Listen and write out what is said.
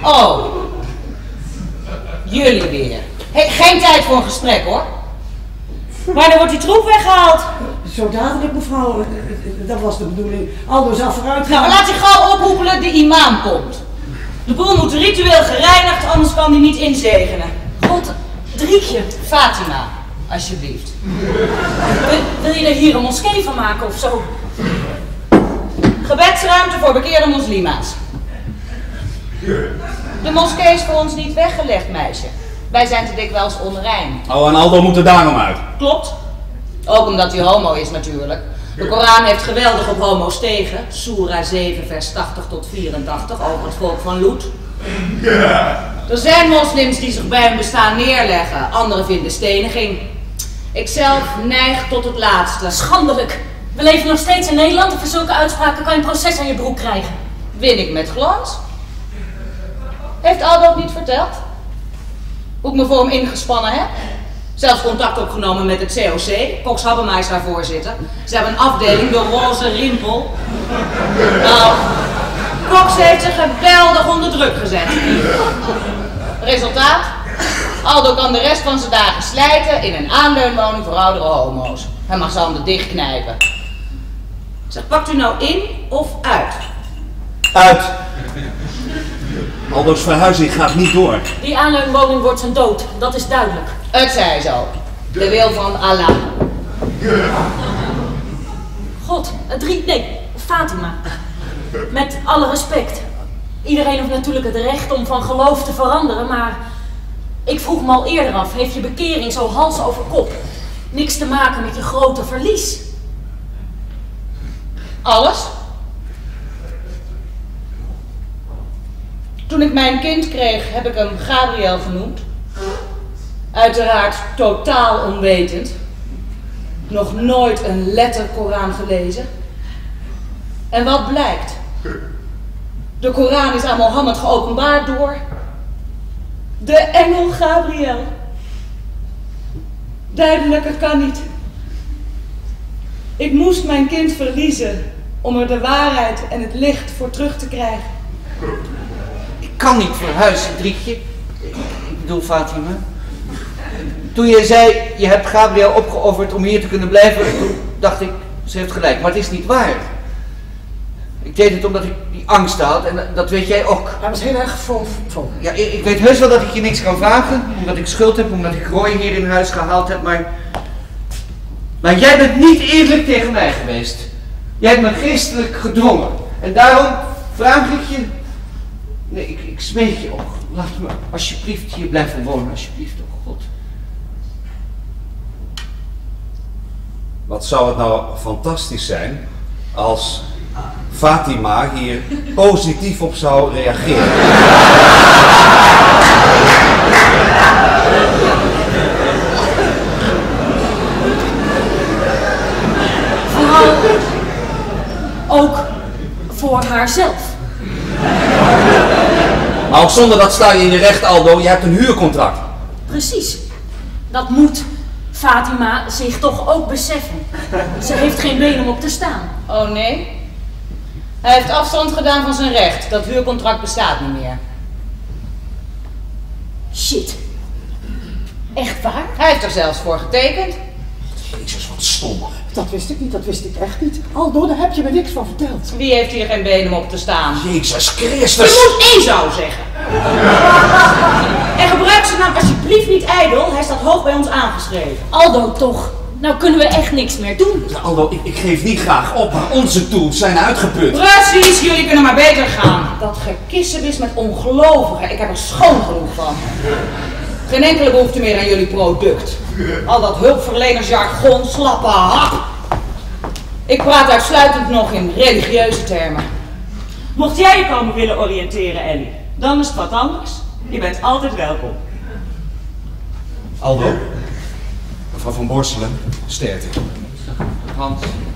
Oh. Jullie weer. Hey, geen tijd voor een gesprek, hoor. Wanneer wordt die troep weggehaald? Zo dadelijk, mevrouw. Dat was de bedoeling. Aldo zou vooruit gaan. Nou, laat zich gauw ophoepelen, de imam komt. De boel moet ritueel gereinigd, anders kan hij niet inzegenen. God, Drietje. Fatima, alsjeblieft. Wil je er hier een moskee van maken of zo? Gebedsruimte voor bekeerde moslima's. De moskee is voor ons niet weggelegd, meisje. Wij zijn te dikwijls onrein. Oh, en Aldo moet er daarom uit. Klopt. Ook omdat hij homo is natuurlijk. De Koran heeft geweldig op homo's tegen. Soera 7 vers 80 tot 84 over het volk van Loet. Er zijn moslims die zich bij hun bestaan neerleggen. Anderen vinden steniging. Ikzelf neig tot het laatste. Schandelijk. We leven nog steeds in Nederland en voor zulke uitspraken kan je een proces aan je broek krijgen. Win ik met glans. Heeft Aldo het niet verteld? Hoe ik me voor hem ingespannen heb? Zelfs contact opgenomen met het COC. Cox Habbema is daar voorzitter. Ze hebben een afdeling, de Roze Rimpel. Nou, Cox heeft zich geweldig onder druk gezet. Resultaat? Aldo kan de rest van zijn dagen slijten in een aanleunwoning voor oudere homo's. Hij mag zijn handen dichtknijpen. Zeg, pakt u nou in of uit? Uit. Aldo's verhuizing gaat niet door. Die aanleunwoning wordt zijn dood, dat is duidelijk. Het zij zo. De wil van Allah. God, Fatima. Met alle respect. Iedereen heeft natuurlijk het recht om van geloof te veranderen, maar ik vroeg me al eerder af, heeft je bekering zo hals over kop niks te maken met je grote verlies? Alles? Toen ik mijn kind kreeg, heb ik hem Gabriel genoemd. Uiteraard totaal onwetend. Nog nooit een letter Koran gelezen. En wat blijkt? De Koran is aan Mohammed geopenbaard door de engel Gabriel. Duidelijker kan niet. Ik moest mijn kind verliezen om er de waarheid en het licht voor terug te krijgen. Ik kan niet verhuizen, Drietje. Ik bedoel Fatima. Toen jij zei, je hebt Gabriel opgeofferd om hier te kunnen blijven, toen dacht ik, ze heeft gelijk. Maar het is niet waar. Ik deed het omdat ik die angsten had en dat weet jij ook. Hij was heel erg vol. Ja, ik weet heus wel dat ik je niks kan vragen, omdat ik schuld heb, omdat ik Roy hier in huis gehaald heb, maar jij bent niet eerlijk tegen mij geweest. Jij hebt me geestelijk gedwongen. En daarom vraag ik je, nee, ik smeek je ook, laat me alsjeblieft hier blijven wonen, alsjeblieft, oh God. Wat zou het nou fantastisch zijn als Fatima hier positief op zou reageren. Vooral ook voor haarzelf. Maar ook zonder dat sta je in je recht, Aldo. Je hebt een huurcontract. Precies. Dat moet Fatima zich toch ook beseffen. Ze heeft geen been om op te staan. Oh nee? Hij heeft afstand gedaan van zijn recht. Dat huurcontract bestaat niet meer. Shit. Echt waar? Hij heeft er zelfs voor getekend. Jezus, wat stom. Dat wist ik niet, dat wist ik echt niet. Aldo, daar heb je me niks van verteld. Wie heeft hier geen been om op te staan? Jezus Christus. Je moet Ezou zeggen. En gebruik zijn naam alsjeblieft niet ijdel. Hij staat hoog bij ons aangeschreven. Aldo toch. Nou kunnen we echt niks meer doen. Ja, Aldo, ik geef niet graag op, maar onze tools zijn uitgeput. Precies, jullie kunnen maar beter gaan. Dat gekissebis met ongelovigen, ik heb er schoon genoeg van. Geen enkele behoefte meer aan jullie product. Al dat hulpverlenersjargon, slappe hap. Ik praat uitsluitend nog in religieuze termen. Mocht jij je komen willen oriënteren, Ellie, dan is het wat anders. Je bent altijd welkom. Aldo, mevrouw van Borselen, sterkte. Hans.